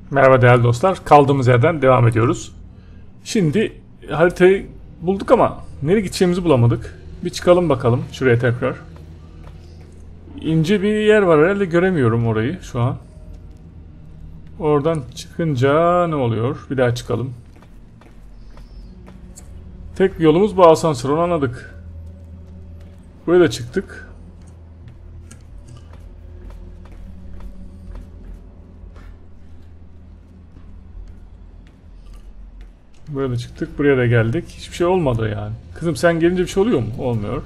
Merhaba değerli dostlar. Kaldığımız yerden devam ediyoruz. Şimdi haritayı bulduk ama nereye gideceğimizi bulamadık. Bir çıkalım bakalım şuraya tekrar. İnce bir yer var herhalde, göremiyorum orayı şu an. Oradan çıkınca ne oluyor? Bir daha çıkalım. Tek yolumuz bu asansör, onu anladık. Buraya da çıktık. Buraya da çıktık, buraya da geldik. Hiçbir şey olmadı yani. Kızım sen gelince bir şey oluyor mu? Olmuyor.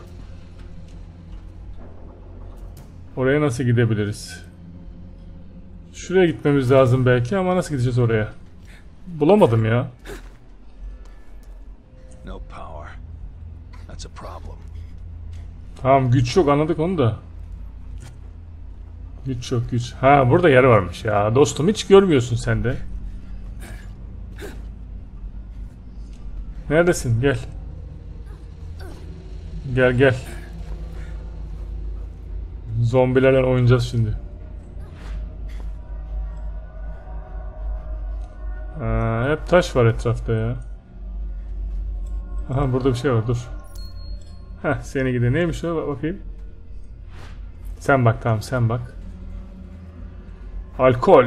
Oraya nasıl gidebiliriz? Şuraya gitmemiz lazım belki ama nasıl gideceğiz oraya? Bulamadım ya. No power. That's a problem. Tamam, güç yok, anladık onu da. Güç yok, güç. Ha, burada yer varmış ya. Dostum hiç görmüyorsun sen de. Neredesin? Gel. Gel gel. Zombilerle oynayacağız şimdi. Hep taş var etrafta ya. Aha, burada bir şey var, dur. Heh, seni gide. Neymiş o? Bakayım. Sen bak, tamam sen bak. Alkol.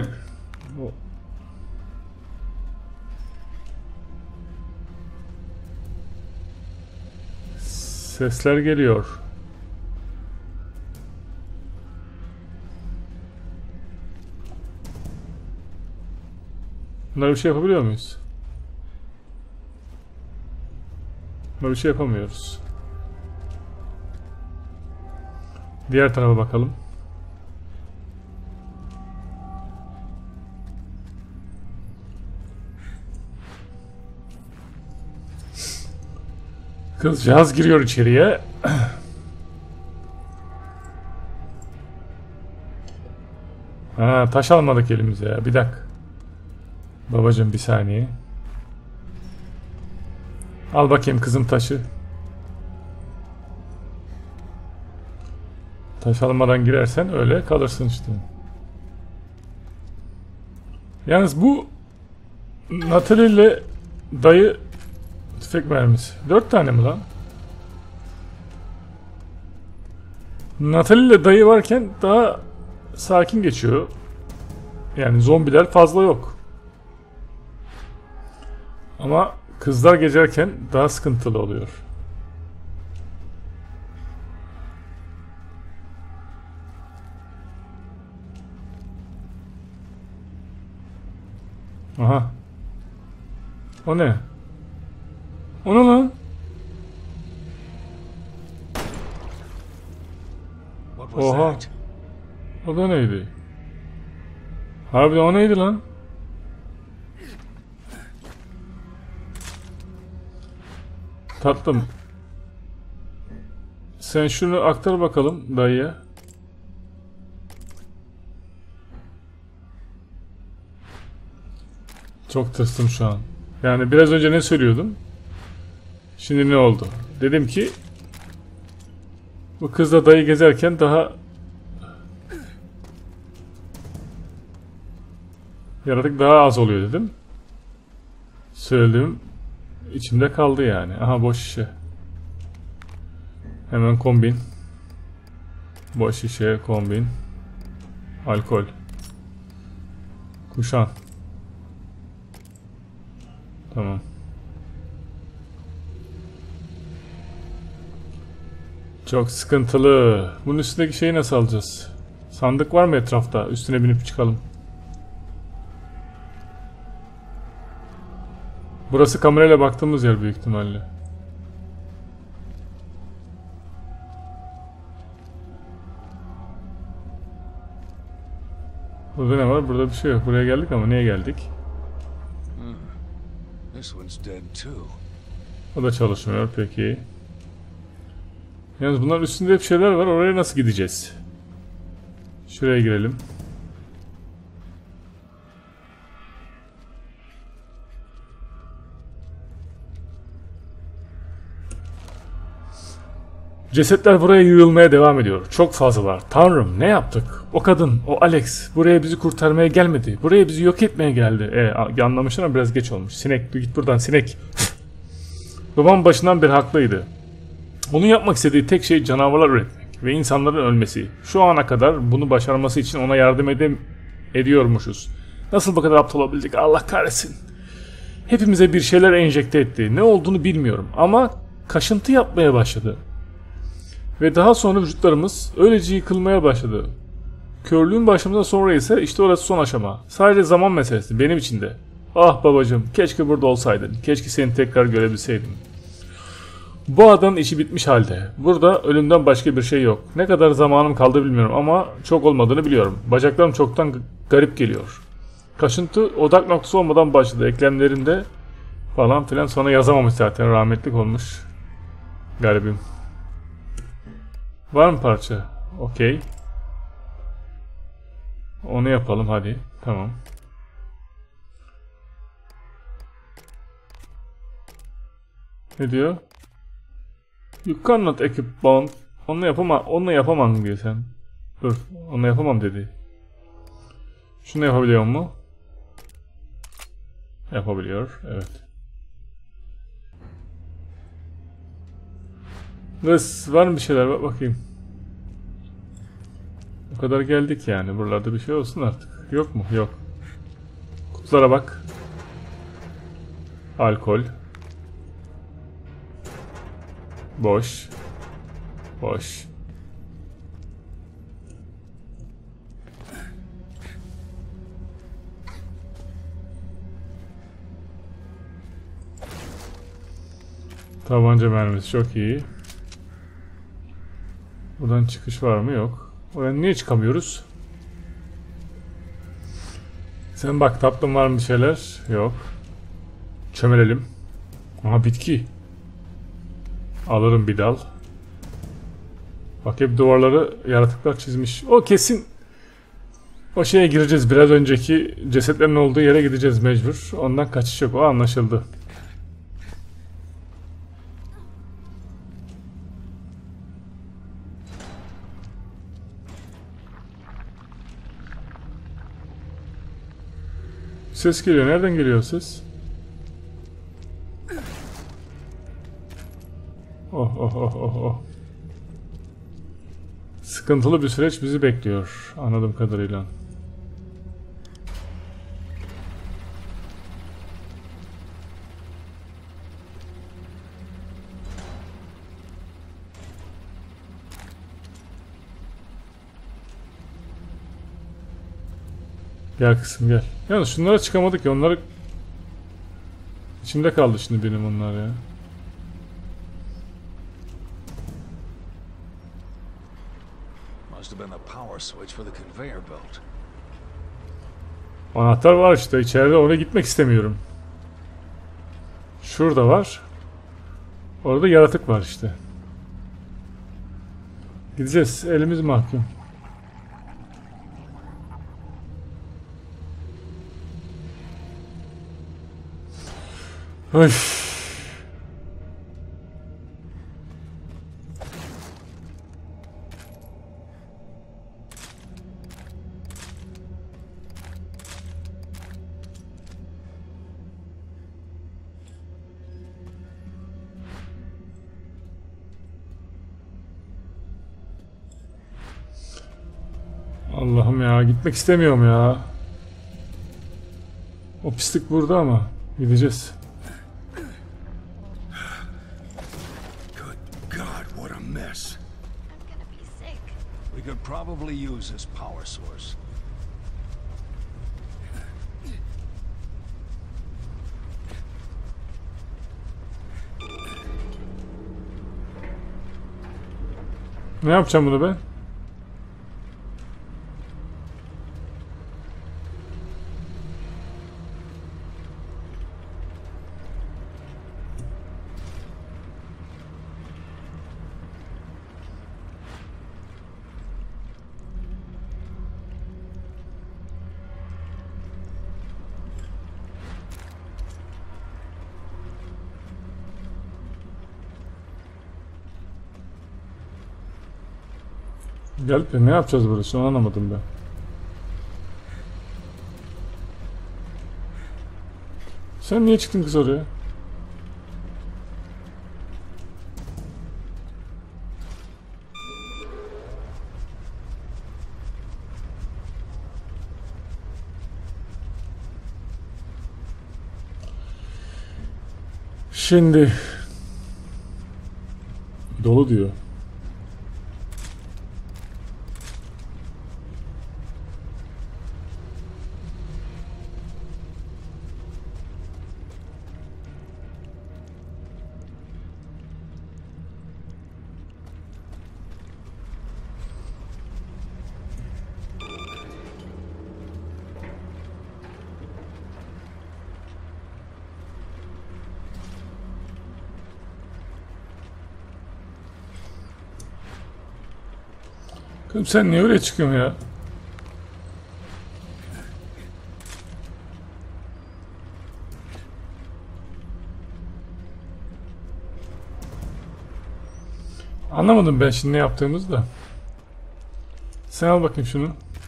Sesler geliyor. Bunlara bir şey yapabiliyor muyuz? Bunlara bir şey yapamıyoruz. Diğer tarafa bakalım. Kızcağız giriyor içeriye. Ha, taş almadık elimize ya. Bir dakika. Babacım bir saniye. Al bakayım kızım taşı. Taş almadan girersen öyle kalırsın işte. Yalnız bu Natalie ile dayı tüfek mermisi. 4 tane mi lan? Natalie ile dayı varken daha sakin geçiyor. Yani zombiler fazla yok. Ama kızlar gezerken daha sıkıntılı oluyor. Aha. O ne? O ne lan? What was Oha. that? O da neydi? Harbiden o neydi lan? Tatlım. Sen şunu aktar bakalım dayıya. Çok tırstım şu an. Yani biraz önce ne söylüyordum? Şimdi ne oldu? Dedim ki bu kızla dayı gezerken daha yaratık daha az oluyor dedim. Söylediğim içimde kaldı yani. Aha, boş şişe. Hemen kombin. Boş şişe, kombin. Alkol. Kuşan. Tamam. Çok sıkıntılı. Bunun üstündeki şeyi nasıl alacağız? Sandık var mı etrafta? Üstüne binip çıkalım. Burası kamerayla baktığımız yer büyük ihtimalle. Burada ne var? Burada bir şey yok. Buraya geldik ama niye geldik? This one's dead too. O da çalışmıyor peki. Yalnız bunların üstünde hep şeyler var. Oraya nasıl gideceğiz? Şuraya girelim. Cesetler buraya yığılmaya devam ediyor. Çok fazlalar. Tanrım ne yaptık? O kadın, o Alex buraya bizi kurtarmaya gelmedi. Buraya bizi yok etmeye geldi. Anlamışlar ama biraz geç olmuş. Sinek git buradan sinek. Babam başından beri haklıydı. Onun yapmak istediği tek şey canavarlar üretmek ve insanların ölmesi. Şu ana kadar bunu başarması için ona yardım ediyormuşuz. Nasıl bu kadar aptal olabildik? Allah kahretsin. Hepimize bir şeyler enjekte etti. Ne olduğunu bilmiyorum ama kaşıntı yapmaya başladı. Ve daha sonra vücutlarımız öylece yıkılmaya başladı. Körlüğün başımızdan sonra ise işte orası son aşama. Sadece zaman meselesi benim için de. Ah babacığım, keşke burada olsaydın. Keşke seni tekrar görebilseydim. Bu adanın işi bitmiş halde. Burada ölümden başka bir şey yok. Ne kadar zamanım kaldı bilmiyorum ama çok olmadığını biliyorum. Bacaklarım çoktan garip geliyor. Kaşıntı odak noktası olmadan başladı. Eklemlerinde falan filan, sonra yazamamış zaten, rahmetlik olmuş. Garibim. Var mı parça? Okey. Onu yapalım hadi. Tamam. Ne diyor? You cannot equip bond. Onunla yapamam diyor sen. Dur. Onunla yapamam dedi. Şunu yapabiliyor mu? Yapabiliyor. Evet. Var mı bir şeyler? Bak bakayım. O kadar geldik yani. Buralarda bir şey olsun artık. Yok mu? Yok. Kutulara bak. Alkol. Boş. Boş. Tabanca mermisi çok iyi. Buradan çıkış var mı? Yok. Oradan niye çıkamıyoruz? Sen bak tatlım, var mı bir şeyler? Yok. Çömelelim. Aha bitki. Alırım bir dal. Bak hep duvarları yaratıklar çizmiş. O kesin o şeye gireceğiz. Biraz önceki cesetlerin olduğu yere gideceğiz mecbur. Ondan kaçış yok. O anlaşıldı. Ses geliyor. Nereden geliyor ses? Oh oh oh oh oh. Sıkıntılı bir süreç bizi bekliyor anladığım kadarıyla. Gel kızım gel. Yalnız şunlara çıkamadık ya, onları içimde kaldı şimdi benim onlar ya. Must have been the power switch for the conveyor belt. Anahtar var işte içeride, oraya gitmek istemiyorum. Şurada var. Orada yaratık var işte. Gideceğiz, elimiz mahkum. Öf. Allah'ım ya, gitmek istemiyorum ya. O pislik burada ama gideceğiz. Good God, what a mess. I'm gonna be sick. We could probably use this power source. Ne yapacağım bunu ben? Gelip de ne yapacağız burası, onu anlamadım ben. Sen niye çıktın kız oraya? Şimdi dolu diyor. Kızım sen niye oraya çıkıyorsun ya? Anlamadım ben şimdi ne yaptığımızı da. Sen al bakayım şunu.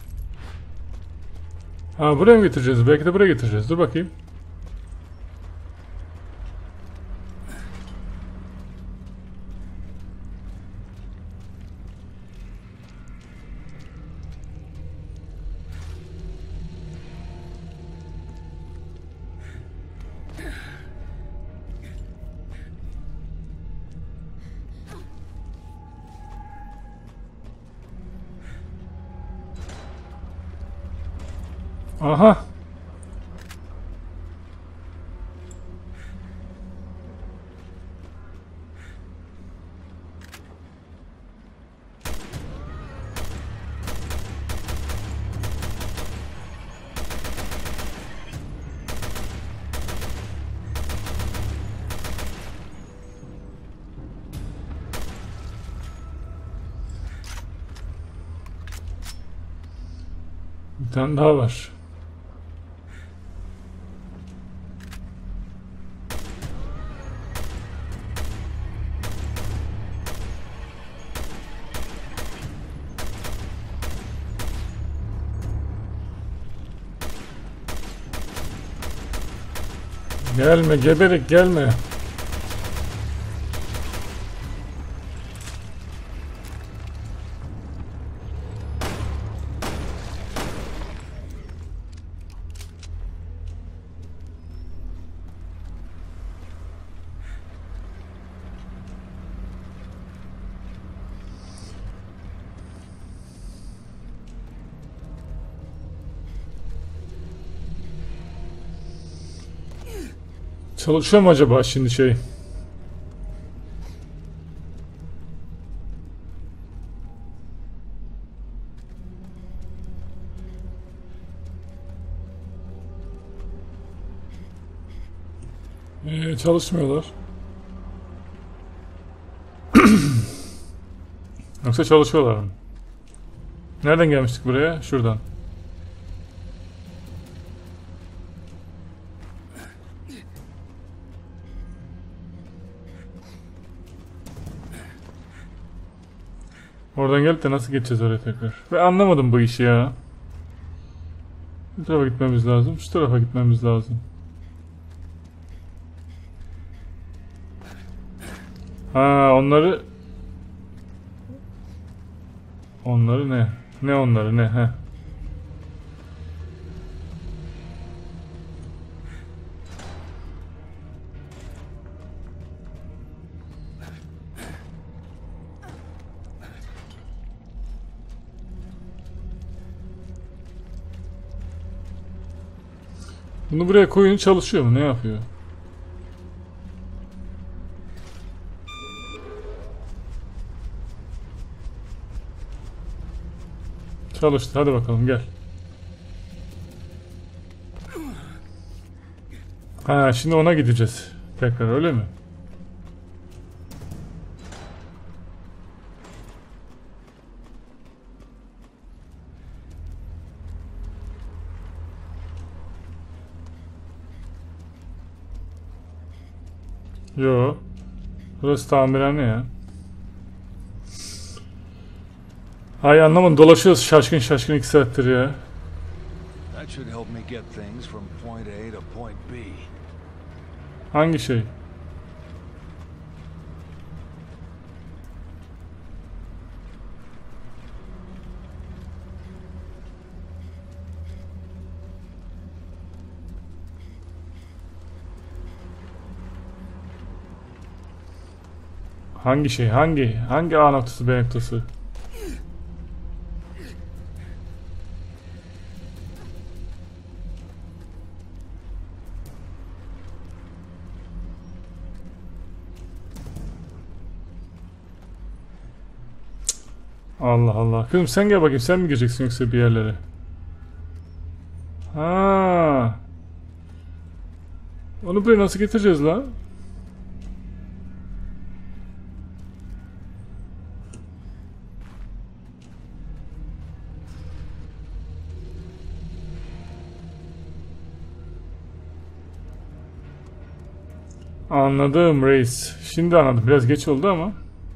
Ha, buraya mı getireceğiz? Belki de buraya getireceğiz. Dur bakayım. Aha. Bir tane daha var. Gelme geberek gelme. Çalışıyor mu acaba şimdi şey? Çalışmıyorlar. Yoksa çalışıyorlar mı? Nereden gelmiştik buraya? Şuradan. Oradan gelip de nasıl geçeceğiz oraya tekrar? Ve anlamadım bu işi ya. Bu tarafa gitmemiz lazım. Şu tarafa gitmemiz lazım. Ha, onları ne? Ne onları ne? He. Bunu buraya koyun, çalışıyor mu? Ne yapıyor? Çalıştı. Hadi bakalım gel. Ha, şimdi ona gideceğiz. Tekrar öyle mi? Yo. Burası tamirhane ya. Ay anlamadım, dolaşıyoruz şaşkın şaşkın 2 saattir ya. That should help me get things from point A to point B. Hangi şey? Hangi şey? Hangi A noktası, B noktası? Allah Allah. Kızım sen gel bakayım. Sen mi gireceksin yoksa bir yerlere? Ha. Onu buraya nasıl getireceğiz la? Anladım reis. Şimdi anladım. Biraz geç oldu ama.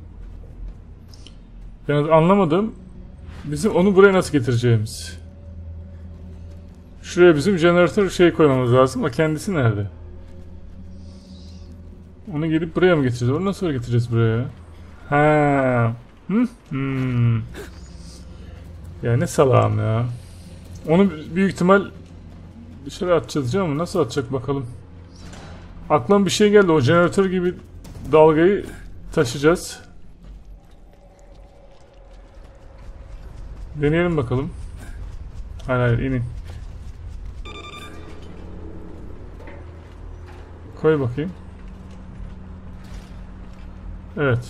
Ben anlamadım. Bizim onu buraya nasıl getireceğimiz. Şuraya bizim jeneratör şey koymamız lazım. O kendisi nerede? Onu gelip buraya mı getireceğiz? Onu nasıl getireceğiz buraya? Ha. Ya ne salağım ya. Onu büyük ihtimal dışarı atacağız ama nasıl atacak bakalım. Aklıma bir şey geldi. O jeneratör gibi dalgayı taşıyacağız. Deneyelim bakalım. Hayır inin. Koy bakayım. Evet.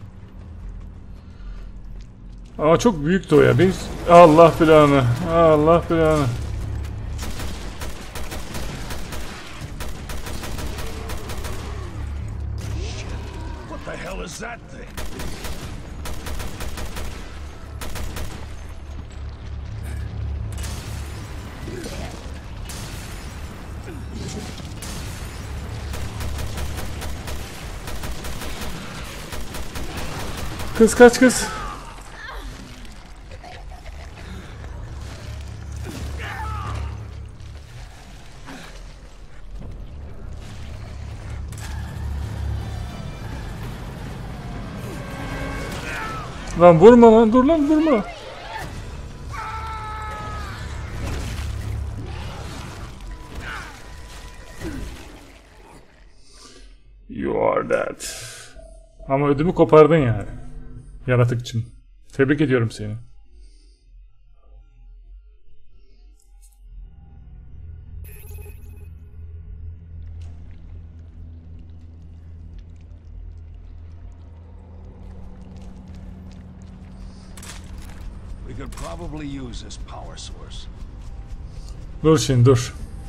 Ama çok büyüktü o ya. Allah belanı. Allah belanı. What the hell is that thing? Kız kaç kız. Lan vurma lan, dur lan, vurma. You are dead. Ama ödümü kopardın yani. Yaratık için. Tebrik ediyorum seni. We could probably use this power source. Dur şimdi dur.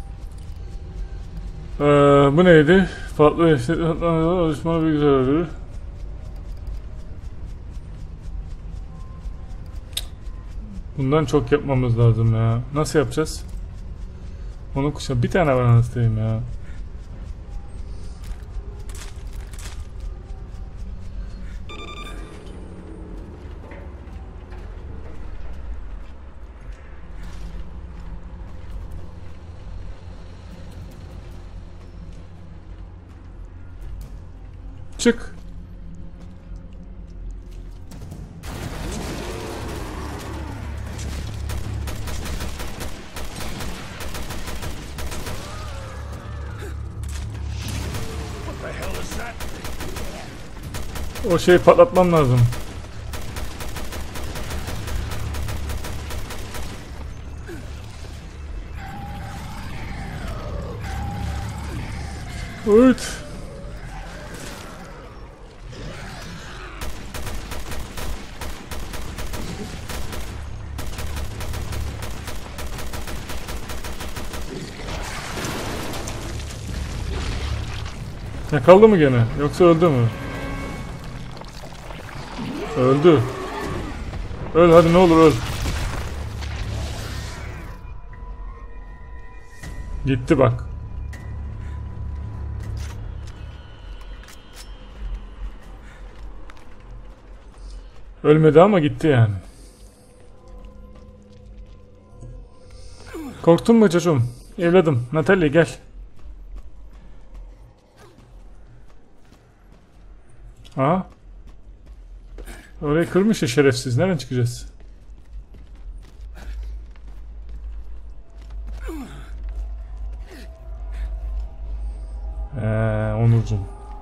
Bu neydi? Farklı alışma bilgisayarı. Bundan çok yapmamız lazım ya. Nasıl yapacağız? Onu kuşa bir tane var anasıyım ya. Çık. O şeyi patlatmam lazım. Evet. Yakaladı mı gene? Yoksa öldü mü? Öldü. Öl hadi ne olur öl. Gitti bak. Ölmedi ama gitti yani. Korktun mu çocuğum? Evladım. Natalie gel. Aha. Orayı kırmış ya şerefsiz. Nereden çıkacağız? Onurcuğum.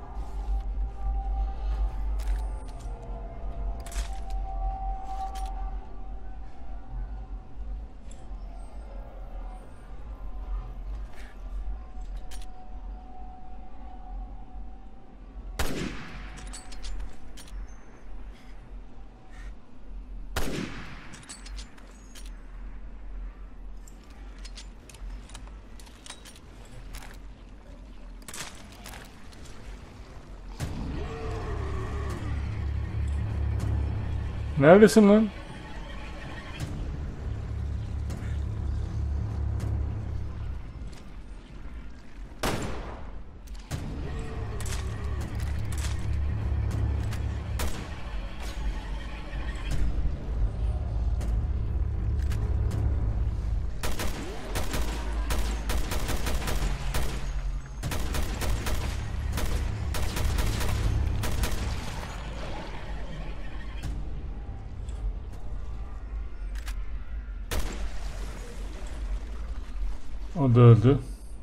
Neredesin lan? O da öldü.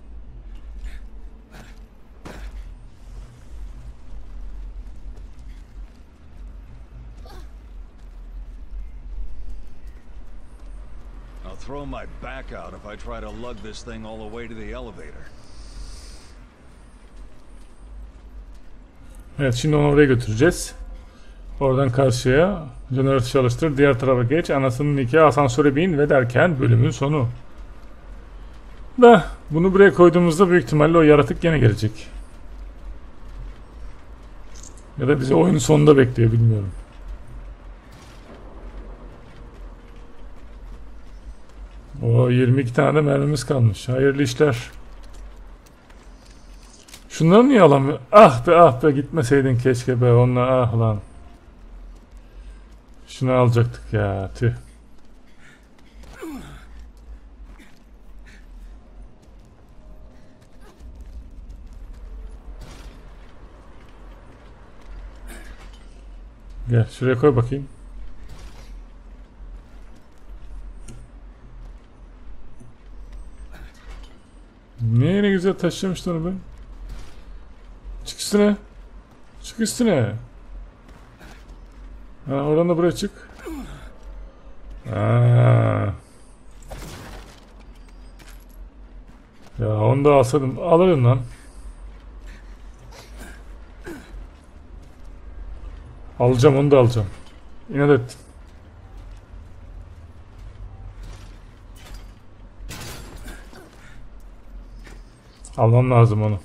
I'll throw my back out if I try to lug this thing all the way to the elevator. Evet, şimdi onu oraya götüreceğiz. Oradan karşıya jeneratör çalıştır, diğer tarafa geç, anasının nikahı, asansöre bin ve derken bölümün sonu. Da bunu buraya koyduğumuzda büyük ihtimalle o yaratık gene gelecek. Ya da bizi oyunun sonunda bekliyor, bilmiyorum. O 22 tane de mermimiz kalmış. Hayırlı işler. Şunları niye alamıyor? Ah be ah be, gitmeseydin keşke be onunla, ah lan. Şunu alacaktık ya, tüh. Gel şuraya koy bakayım. Ne güzel taşımıştı onu ben. Çık üstüne. Çık üstüne. Ha, oradan da buraya çık. Ha. Ya onu da alsaydım. Alırım lan. Alacağım, onu da alacağım. İnat ettim. Almam lazım onu.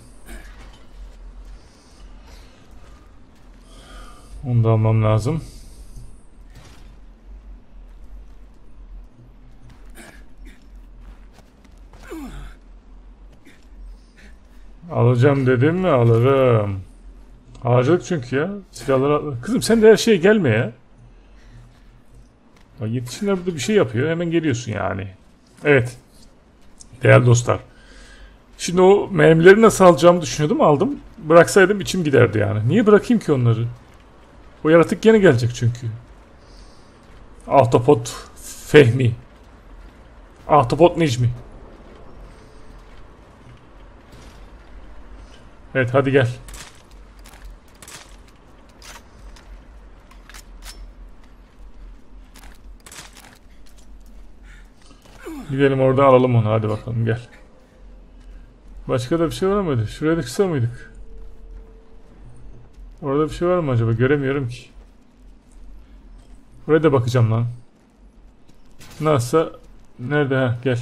Onu da almam lazım. Alacağım dedim mi alırım. Harcadık çünkü ya. Silahları... Kızım sen de her şeye gelme ya. Bak yetişkinler burada bir şey yapıyor. Hemen geliyorsun yani. Evet. Değerli dostlar. Şimdi o mermileri nasıl alacağımı düşünüyordum. Aldım. Bıraksaydım içim giderdi yani. Niye bırakayım ki onları? O yaratık gene gelecek çünkü. Ahtapot Fehmi. Ahtapot Necmi. Evet hadi gel. Gidelim orada alalım onu, hadi bakalım gel. Başka da bir şey var mıydı? Şuraya da kısa mıydık? Orada bir şey var mı acaba? Göremiyorum ki. Buraya da bakacağım lan. Nasılsa nerede, ha gel.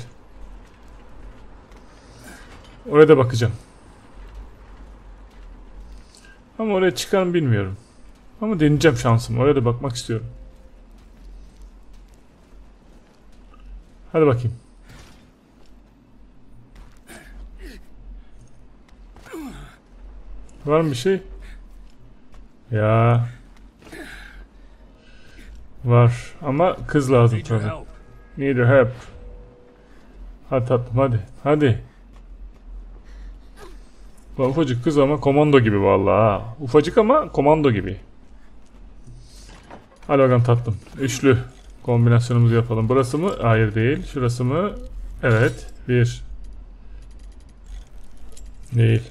Oraya da bakacağım. Ama oraya çıkar mı bilmiyorum. Ama deneyeceğim şansımı. Oraya da bakmak istiyorum. Hadi bakayım. Var mı bir şey? Ya. Var ama kız lazım tabii. Need your help. Hadi tatlım hadi. Hadi. Ulan ufacık kız ama komando gibi vallahi ha. Ufacık ama komando gibi. Hadi bakalım tatlım. Üçlü kombinasyonumuzu yapalım. Burası mı? Hayır değil. Şurası mı? Evet. Bir. Değil.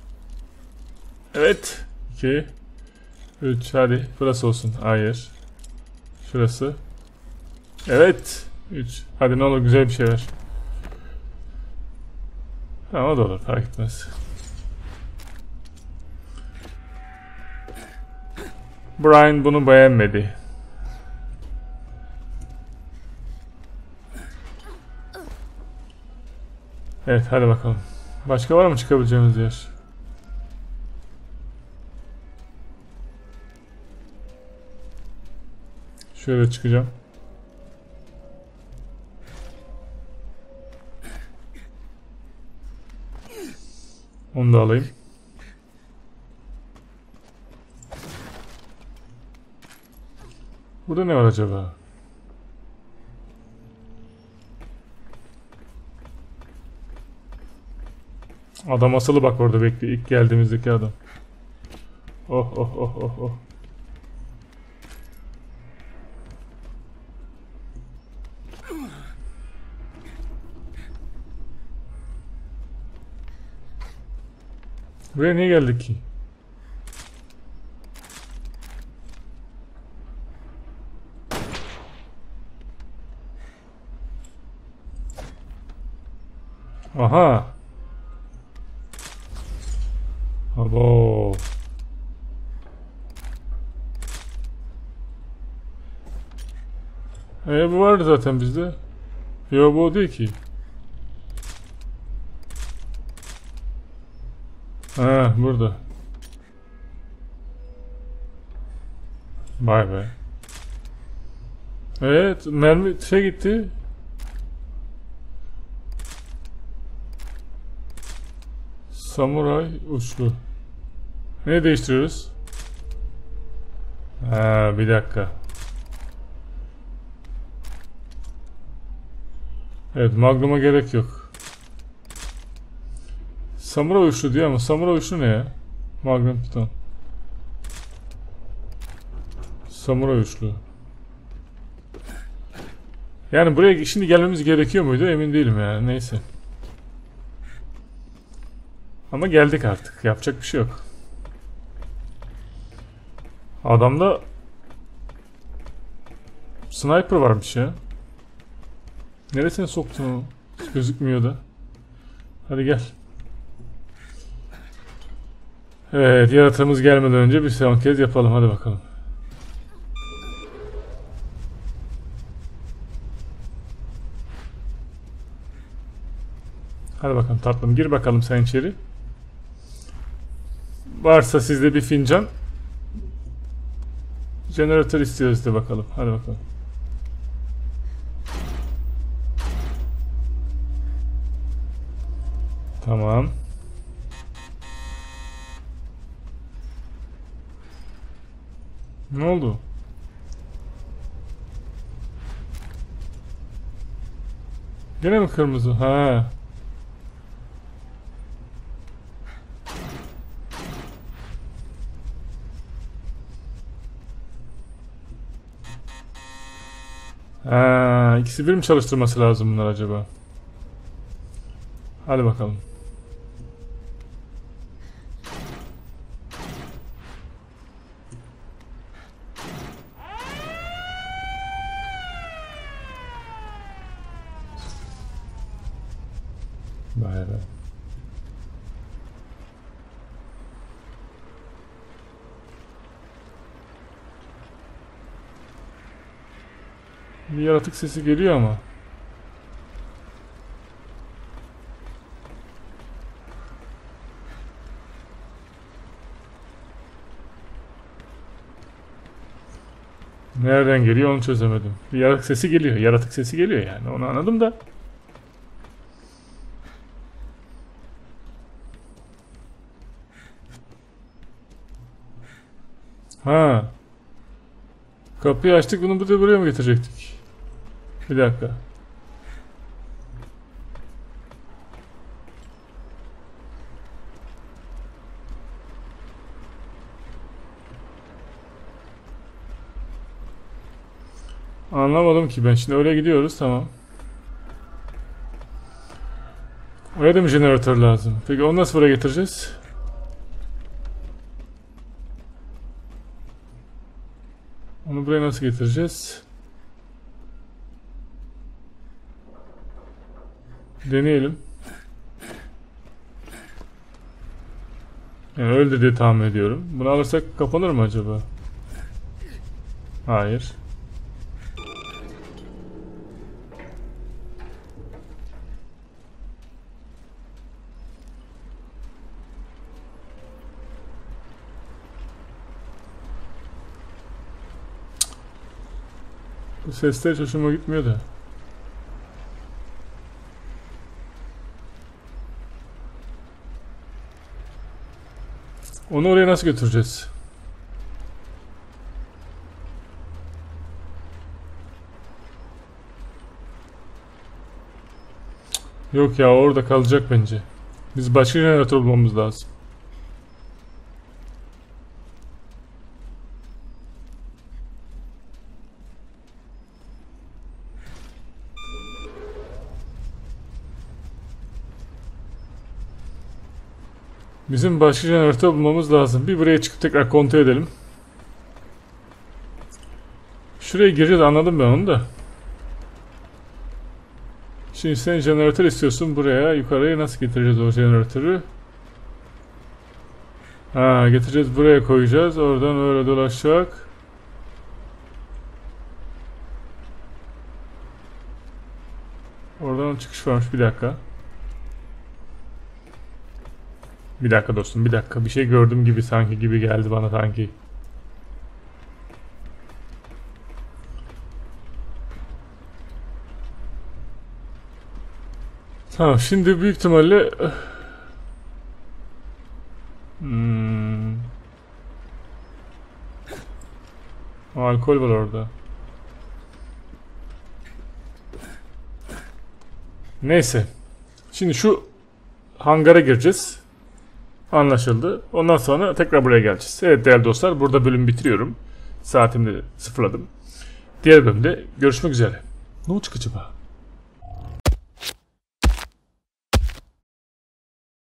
Evet. 2. 3. Hadi. Burası olsun. Hayır. Şurası. Evet. 3. Hadi ne olur güzel bir şey ver. Tamam o da olur. Fark etmez. Brian bunu beğenmedi. Evet hadi bakalım. Başka var mı çıkabileceğimiz yer? Şöyle çıkacağım. Onu da alayım. Burada ne var acaba? Adam asılı bak orada bekliyor. İlk geldiğimizdeki adam. Oh oh oh oh oh. Buraya niye geldik ki? Aha. Abo. Bu vardı zaten bizde. Yo bu o değil ki. Ha burada. Vay be. Evet mermi şey gitti. Samuray uçlu. Ne değiştiriyoruz? Ha bir dakika. Evet Magnum'a gerek yok. Samuray uçlu diyor ama samuray uçlu ne ya? Magnum Piton. Samuray uçlu. Yani buraya şimdi gelmemiz gerekiyor muydu? Emin değilim yani. Neyse. Ama geldik artık. Yapacak bir şey yok. Adamda sniper varmış ya. Neresine soktun o? Hiç gözükmüyor da. Hadi gel. Evet, yaratığımız gelmeden önce bir son kez yapalım. Hadi bakalım. Hadi bakalım tatlım. Gir bakalım sen içeri. Varsa sizde bir fincan. Jeneratör istiyoruz de bakalım. Hadi bakalım. Tamam. Ne oldu? Gene mi kırmızı? Ha. Ha, ikisi bir mi çalıştırması lazım bunlar acaba? Hadi bakalım. Vay be. Bir yaratık sesi geliyor ama. Nereden geliyor onu çözemedim. Bir yaratık sesi geliyor. Yaratık sesi geliyor yani. Onu anladım da. Ha. Kapıyı açtık. Bunu buraya mı getirecektik? Bir dakika. Anlamadım ki ben. Şimdi oraya gidiyoruz, tamam. Oraya da mı jeneratör lazım? Peki onu nasıl buraya getireceğiz? Onu buraya nasıl getireceğiz? Deneyelim. Yani öyle diye tahmin ediyorum. Bunu alırsak kapanır mı acaba? Hayır. Bu sesler hiç hoşuma gitmiyor da. Onu oraya nasıl götüreceğiz? Yok ya, orada kalacak bence. Biz başka jeneratör bulmamız lazım. Bizim başka jeneratör bulmamız lazım. Bir buraya çıkıp tekrar kontrol edelim. Şuraya gireceğiz, anladım ben onu da. Şimdi sen jeneratör istiyorsun, buraya yukarıya nasıl getireceğiz o jeneratörü? Ha, getireceğiz, buraya koyacağız, oradan öyle dolaşacak. Oradan çıkış varmış, bir dakika. Bir dakika dostum, bir dakika, bir şey gördüm gibi sanki, gibi geldi bana sanki. Tamam, şimdi büyük ihtimalle alkol var orada. Neyse. Şimdi şu hangara gireceğiz. Anlaşıldı. Ondan sonra tekrar buraya geleceğiz. Evet değerli dostlar, burada bölümü bitiriyorum. Saatimi de sıfırladım. Diğer bölümde görüşmek üzere. Ne olacak acaba?